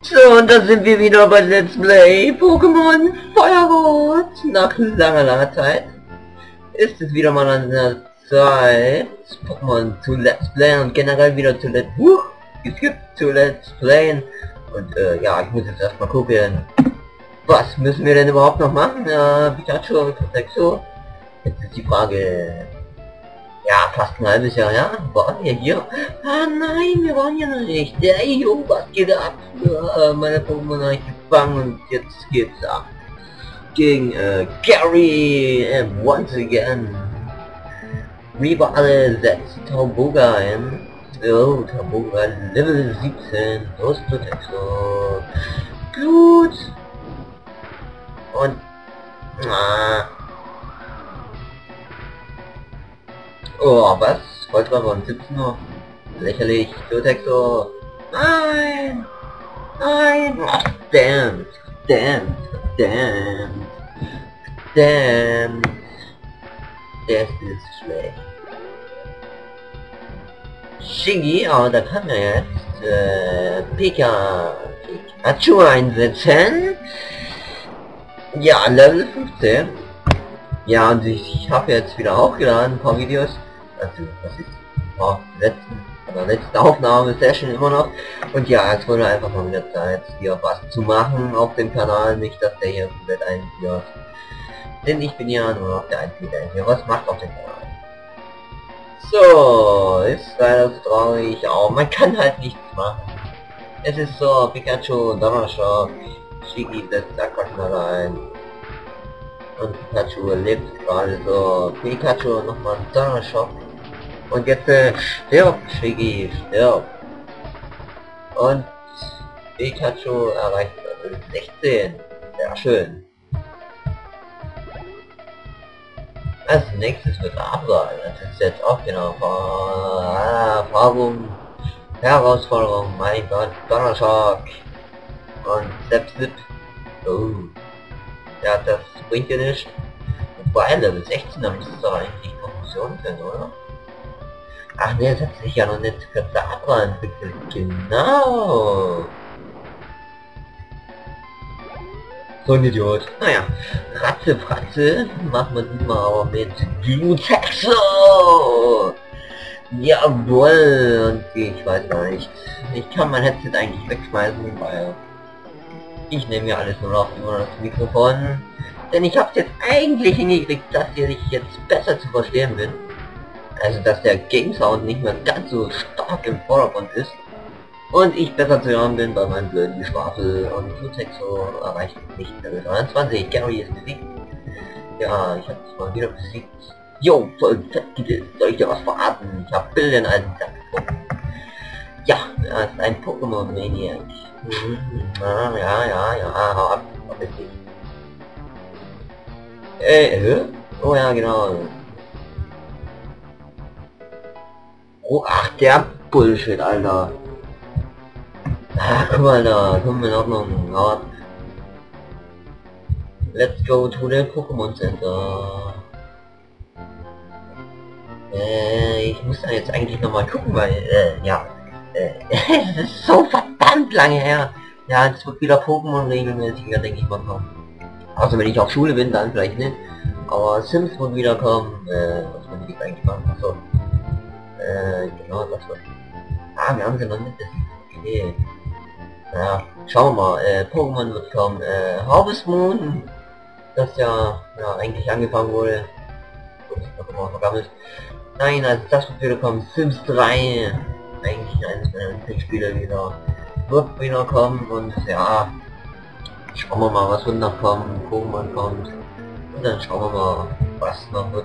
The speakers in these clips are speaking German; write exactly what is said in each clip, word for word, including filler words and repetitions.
So, und da sind wir wieder bei Let's Play Pokémon Feuerrot. Nach langer, langer Zeit ist es wieder mal an der Zeit, Pokémon zu Let's Play und generell wieder zu Let's uh, geskippt zu Let's Playen. Und äh, ja, ich muss jetzt erstmal gucken, was müssen wir denn überhaupt noch machen? Ja, Pikachu, Protexo. Jetzt ist die Frage, ja, fast ein halbes Jahr, ja? Waren wir hier? Ah nein, wir waren ja noch nicht. Hey, jo, was geht ab? Ja, meine Pokémon habe ich gefangen und jetzt geht's ab. Gegen äh, Gary and once again. Rivale setzt Tauboga ein. Oh, Tauboga Level siebzehn. Los, Protexo. Gut. Und... Ah. Oh, was? Volltreffer und siebzehn Uhr. Lächerlich. Protexo. Nein! Nein! Oh, damn! Damn! Damn! Damn! Das ist schlecht. Shiggy, oh, da kann er jetzt äh, Pika, Pikachu einsetzen. Ja, Level fünfzehn. Ja, und ich, ich habe jetzt wieder hochgeladen, ein paar Videos. Also, das ist oh, letzten, oder letzte Aufnahme, Session immer noch. Und ja, es wurde einfach mal wieder Zeit, hier was zu machen auf dem Kanal. Nicht, dass der hier komplett einführt. Denn ich bin ja nur noch der Einzige, der hier was macht auf dem Kanal. So, ist leider so traurig, aber man kann halt nichts machen. Es ist so, Pikachu, Donnerschock, Shiggy setzt Aquaknaller ein. Und Pikachu lebt gerade so. Pikachu nochmal einen Donnerschock. Und jetzt äh, stirbt Shiggy, stirbt. Und Pikachu erreicht sechzehn. Sehr schön. Als nächstes wird Abra. Das ist jetzt auch genau Erfahrung, Herausforderung. Mein Gott, Donnerschock. Und Step-Slip. Oh. Ja, das bringt ja nicht. Wobei, Level sechzehn, da müsste es doch eigentlich Konfusion sein, oder? Ach ne, das hat sich ja noch nicht für Sabra entwickelt. Genau. So ein Idiot. Naja, Ratze, Fratze, machen wir diesmal aber mit Glutexo. Jawohl. Und ich weiß gar nicht. Ich kann mein Headset eigentlich wegschmeißen, weil ich nehme ja alles nur noch über das Mikrofon. Denn ich habe es jetzt eigentlich hingekriegt, dass ich jetzt besser zu verstehen bin. Also dass der Game Sound nicht mehr ganz so stark im Vordergrund ist. Und ich besser zu hören bin bei meinem blöden Geschwafel. Und Glutexo erreicht nicht Level dreiundzwanzig. Gary ist besiegt. Ja, ich habe es mal wieder besiegt. Jo, voll fett gebildet. Soll ich dir was verraten? Ich habe Bilder in einen Sack gefunden. Ja, er ist ein Pokémon-Maniac. Mhm. Ja, ja, ja, ja, hau ab, hab ich nicht. Äh, hä? Oh ja, genau. Oh, ach, der Bullshit, Alter. Ah, guck mal da, komm in Ordnung, hau ab. Let's go to the Pokémon Center. Äh, ich muss da jetzt eigentlich nochmal gucken, weil, äh, ja. Es ist so verdammt lange her. Ja, es wird wieder Pokémon regelmäßiger, denke ich mal, kommen. Also wenn ich auf Schule bin, dann vielleicht nicht. Aber Sims wird wieder kommen. Äh, was man nicht eigentlich machen. Achso. Äh, genau, das wird. Ah, wir haben sie noch nicht. Das ist okay. Ja, schauen wir mal. Äh, Pokémon wird kommen. Äh, Harvest Moon. Das ja, ja eigentlich angefangen wurde. Gut, noch immer vergammelt. Nein, also das wird wieder kommen. Sims drei. Eigentlich eines meiner Lieblingsspiele wieder wird wieder kommen und ja, schauen wir mal, was wird noch kommen, Pokémon kommt und dann schauen wir mal, was noch wird.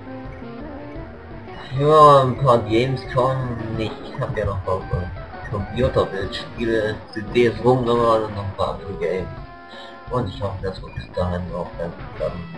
Ja, ein paar Games kommen, ich habe ja noch auf Computerbildspiele, C Ds rumgenommen und noch ein paar andere Games und ich hoffe, das wird bis dahin auch dann klappen.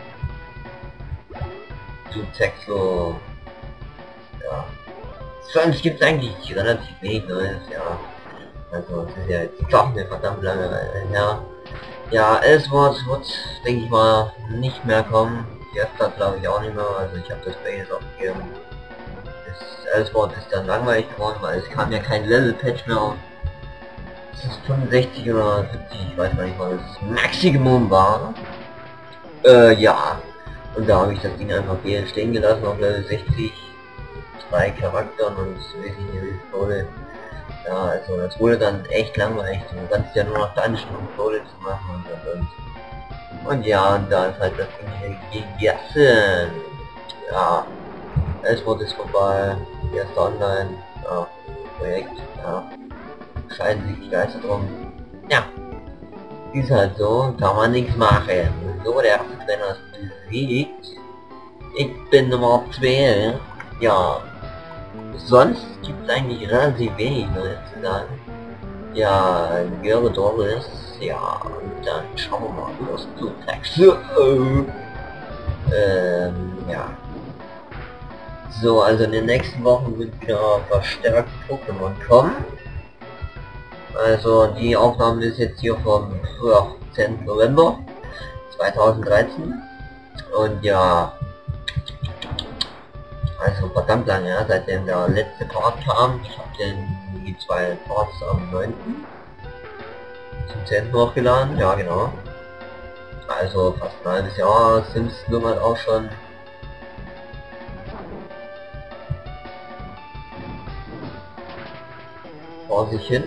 Glutexo, ja. Sonst gibt es eigentlich relativ wenig Neues, ja. Also es ist ja jetzt doch eine verdammt lange her. Ja, Ellsworth wird, denke ich mal, nicht mehr kommen. Fiesta glaube ich auch nicht mehr, also ich habe das Base aufgegeben. Das Ellsworth ist dann langweilig geworden, weil es kam ja kein Level-Patch mehr auf. das ist fünfundsechzig oder siebzig, ich weiß gar nicht, was das Maximum war. Äh, ja. Und da habe ich das Ding einfach hier stehen gelassen auf Level sechzig. Zwei Charakteren und weiß ich nicht, wie es wurde. Ja, also das wurde dann echt langweilig. Du kannst ja nur noch Dungeon und Kohle zu machen und und und. Und ja, und da ist halt das Ding hier gegessen. Ja. Es wurde es vorbei. Erst online. Ja. Projekt. Ja. Scheiden sich die Geister drum. Ja. Ist halt so, kann man nichts machen. So, der erste Trainer ist besiegt. Ich bin Nummer zwei. Ja. Sonst gibt es eigentlich relativ wenig Neues zu sagen. Ja, Göre Doris. Ja, und dann schauen wir mal, was du sagst. Ähm, ja. So, also in den nächsten Wochen wird wieder verstärkt Pokémon kommen. Also die Aufnahme ist jetzt hier vom zehnten November zweitausenddreizehn und ja, also verdammt lange, ja, seitdem der letzte Part kam. Ich habe den die zwei Parts am neunten zum zehnten hochgeladen, ja genau. Also fast ein halbes Jahr sind es nun mal auch schon. Vor sich hin.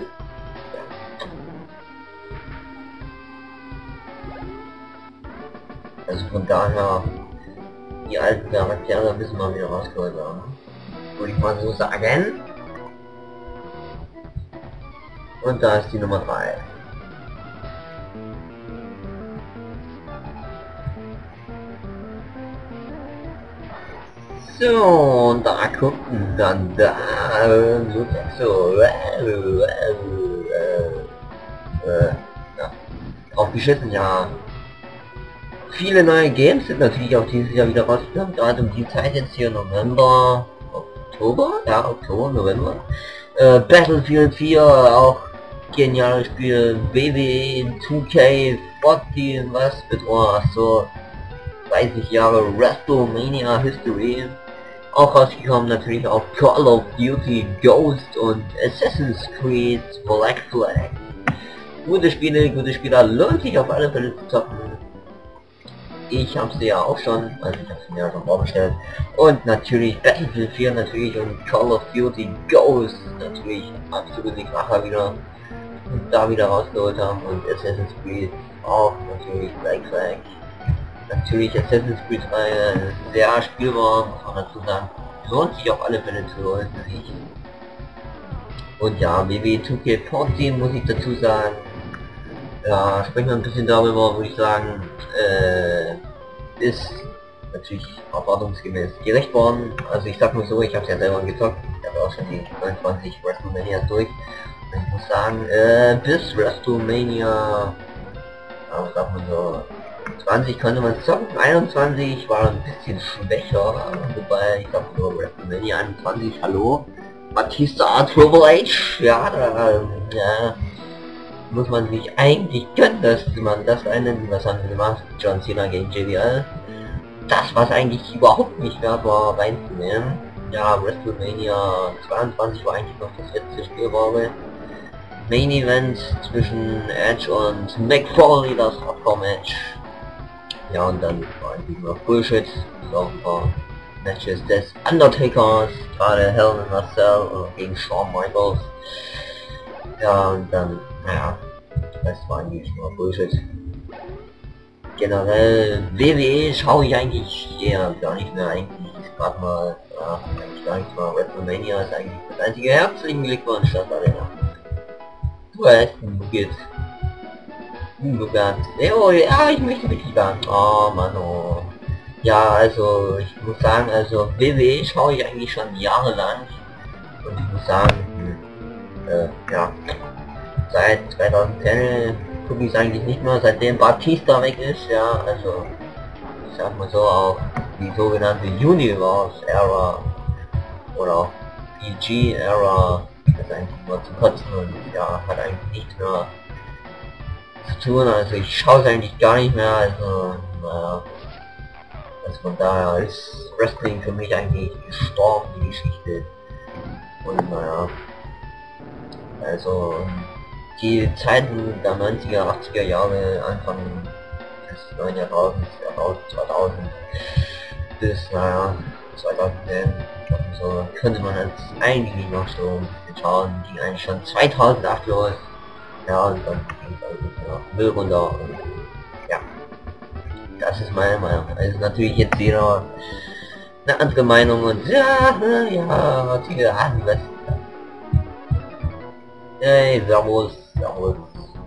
Also von daher, die alten Charaktere müssen wir wieder rausgeholt haben. Würde ich mal so sagen. Und da ist die Nummer drei. So, und da gucken dann da, so, so, äh, äh, äh, ja, aufgeschissen, ja. Viele neue Games sind natürlich auch dieses Jahr wieder rausgekommen, gerade um die Zeit jetzt hier November, Oktober, ja, Oktober, November. Äh, Battlefield vier, auch geniales Spiel, W W E, zwei K vierzehn, was betrifft, so dreißig Jahre WrestleMania History. Auch rausgekommen natürlich auch Call of Duty Ghost und Assassin's Creed Black Flag. Gute Spiele, gute Spieler, lohnt sich auf alle Fälle zu zocken. Ich habe sie ja auch schon, also ich habe sie mir ja schon vorgestellt. Und natürlich Battlefield vier natürlich und Call of Duty Ghost natürlich absolut die Kracher wieder und da wieder rausgeholt haben und Assassin's Creed auch natürlich Black Flag. Natürlich Assassin's Creed drei sehr spielbar, muss man dazu sagen. Lohnt sich auf alle Fälle zu holen. Und ja, W W E zwei K vierzehn muss ich dazu sagen. Ja, sprechen wir ein bisschen darüber, würde ich sagen, äh, ist natürlich erwartungsgemäß gerecht worden. Also ich sag nur so, ich habe es ja selber gezockt, ich habe auch schon die neunundzwanzig WrestleMania durch. Und ich muss sagen, äh, bis WrestleMania, ja, was sagt man so, zwanzig konnte man zocken, einundzwanzig war ein bisschen schwächer, wobei ich sag nur WrestleMania einundzwanzig, hallo, Batista, Triple H, ja, da, ja, muss man sich eigentlich gönnen, dass man das einen, was haben sie gemacht, John Cena gegen J B L, das was eigentlich überhaupt nicht wert war reinzunehmen. Ja, WrestleMania zweiundzwanzig war eigentlich noch das letzte Spielbare. Main Event zwischen Edge und Mick Foley, das Hardcore-Match. Ja, und dann war eigentlich nur Bullshit, auch ein paar Matches des Undertakers, gerade Hell in a Cell oder gegen Shawn Michaels. Ja, und dann, naja, das war eigentlich nur Bullshit. Generell, W W E schaue ich eigentlich eher gar nicht mehr, eigentlich ist gerade mal, ja, eigentlich gar nicht mal, WrestleMania ist eigentlich das einzige. Herzlichen Glückwunsch, das Arena. Du hast ein Nugget. Nugget. Oh ja, ich möchte wirklich sagen. Oh Mann, oh. Ja, also, ich muss sagen, also, W W E schaue ich eigentlich schon jahrelang. Und ich muss sagen, hm, äh, ja, seit zweitausendzehn gucke ich es eigentlich nicht mehr, seitdem Batista weg ist, ja, also, ich sag mal so, auch die sogenannte Universe Era oder auch P G Era, das ist eigentlich nur zu kotzen und ja, hat eigentlich nichts mehr zu tun, also ich schaue es eigentlich gar nicht mehr, also, naja, also von daher ist Wrestling für mich eigentlich gestorben, die Geschichte, und naja, also, die Zeiten der neunziger, achtziger Jahre, Anfang des neuen Jahrtausends, zweitausend bis, naja, zweitausendzehn, so könnte man jetzt eigentlich noch so ein bisschen schauen, ging eigentlich schon zweitausendacht los, ja, und dann ging es also ja, Müll runter und ja, das ist meine Meinung. Also natürlich jetzt jeder eine andere Meinung und ja, ja, natürlich, ah, die West. Hey, servus, servus.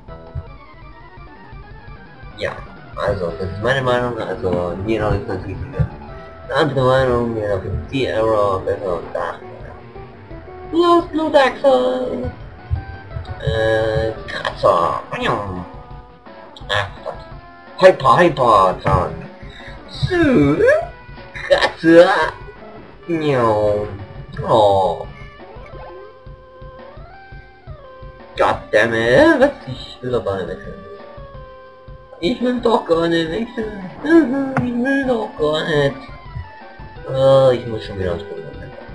Ja, also, das ist meine Meinung, also, jeder ist natürlich eine andere Meinung, jeder findet die Error besser und da. Los, Blutachse! Äh, Kratzer! Ach Gott. Hyper, Hyper, Zahn! So, Kratzer! Miau! Oh! Goddammit, was? Ich will doch gar nicht wechseln. Ich will doch gar nicht wechseln. Ich will doch gar nicht. Oh, ich muss schon wieder aus Problem.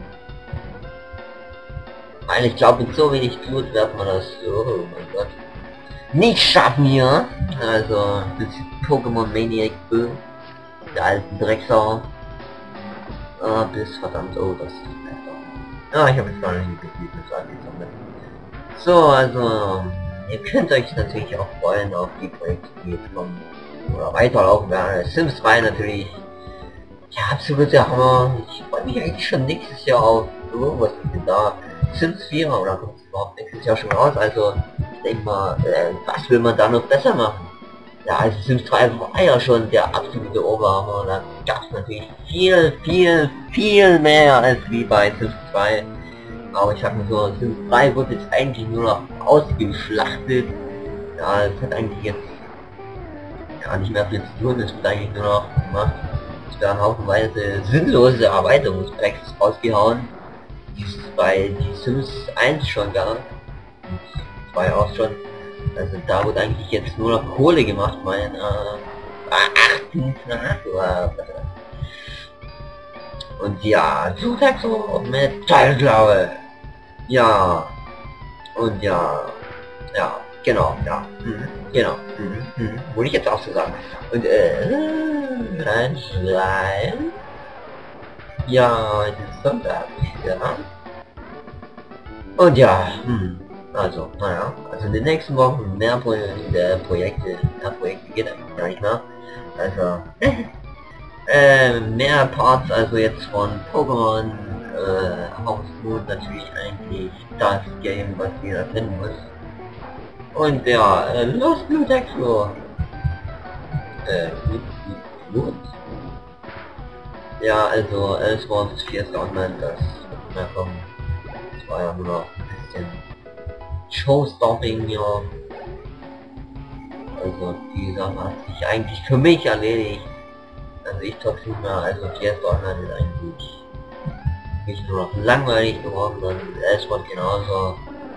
Weil ich glaube, mit so wenig Blut wird man das, oh mein Gott, nicht schaffen hier. Also, das ist Pokémon Maniac Boom, der alten Drecksau. Ah, bis verdammt, oh, das ist besser. Ja, ich habe jetzt gar nicht gespielt, das war nicht so. So, also, ihr könnt euch natürlich auch freuen auf die Projekte, die jetzt kommen oder weiterlaufen werden. Sims zwei natürlich, ja, absoluter Hammer. Ich freue mich eigentlich schon nächstes Jahr auf, oh, was ist denn da? Sims vier, oder kommt es überhaupt nächstes Jahr schon raus? Also, ich denke mal, äh, was will man da noch besser machen? Ja, also Sims drei war ja schon der absolute Oberhammer. Da gab es natürlich viel, viel, viel mehr als wie bei Sims zwei. Aber ich sag mal so, Sims drei wird jetzt eigentlich nur noch ausgeschlachtet. Ja, es hat eigentlich jetzt ja nicht mehr viel zu tun, es wird eigentlich nur noch gemacht. Es werden haufenweise sinnlose Erweiterungspacks rausgehauen, die es bei die Sims eins schon gab. Und zwei auch schon. Also da wird eigentlich jetzt nur noch Kohle gemacht, mein Erachtens nach. Und ja, du sagst so Metallklaue. Ja. Und ja. Ja, genau, ja. Mhm, genau. Mhm, mhm. Würde ich jetzt auch so sagen. Und äh. Ein Schleim. Ja, das ist Sonntag. Ja. Und ja, hm. Also, naja, also in den nächsten Wochen mehr Pro äh, Projekte, mehr Projekte geht eigentlich gar nicht mehr. Also, äh, mehr Parts, also jetzt von Pokémon, äh, House Moon natürlich eigentlich das Game, was jeder finden muss. Und ja, äh, Lost Blue Dexlo. Äh, gut, gut, gut. Ja, also, Ellsworth vier Soundman, das wird mehr kommen. Das war ja nur noch ein bisschen Showstopping, ja. Also die Sache hat sich eigentlich für mich erledigt. Also ich zock's nicht mehr, also T S Online ist eigentlich nicht nur noch langweilig geworden, sondern Ellsworth genauso.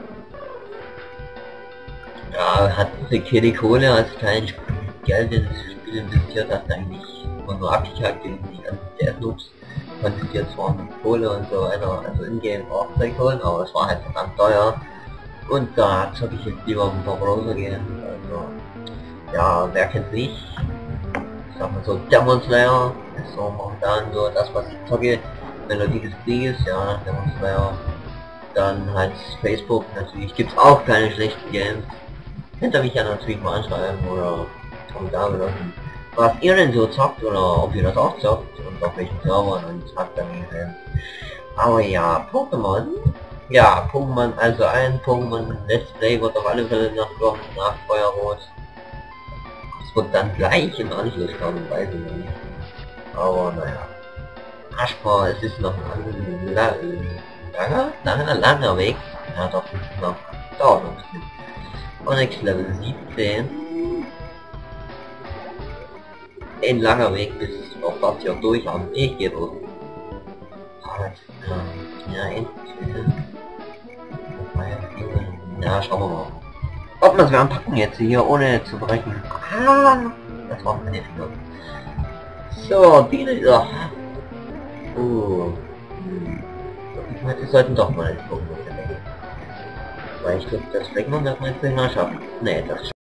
Ja, hat die die Kohle, als kein Geld in das Spiel investiert, hat eigentlich nur abgekackt gegen die ganzen T S-Noobs. Konntest jetzt zwar mit Kohle und so weiter, also in-game auch Zeug holen, aber es war halt verdammt teuer. Und da zocke ich jetzt lieber ein paar Browser gehen. Also, ja, wer kennt nicht? Ich sag mal so, Demon Slayer ist so momentan so das, was ich zocke. Melodie des Krieges, ja, Demon Slayer. Dann halt Facebook, natürlich gibt's auch keine schlechten Games. Könnt ihr mich ja natürlich mal anschreiben oder Kommentare lassen, was ihr denn so zockt oder ob ihr das auch zockt und auf welchen Servern und habt dann gesehen. Aber ja, Pokémon. Ja, Pokémon, also ein Pokémon Let's Play wird auf alle Fälle noch kommen, nach Feuerrot. Es wird dann gleich im Anschluss kommen, weiß ich nicht. Aber naja. Aschbar, es ist noch ein langer, langer, langer, langer Weg. Ja doch, noch, dauert noch ein bisschen. Onyx Level siebzehn. Ein langer Weg bis auf das hier durch haben. Ich gehe durch. Ja, endlich. Ja, schauen wir mal. Ob wir es anpacken jetzt hier, ohne zu brechen. Ah, das war meine Finger. So, die da. Oh. Hm. Wir sollten doch mal gucken, was wir denken. Weil ich glaube, das Fragment wird mein Film mal schaffen. Nee, das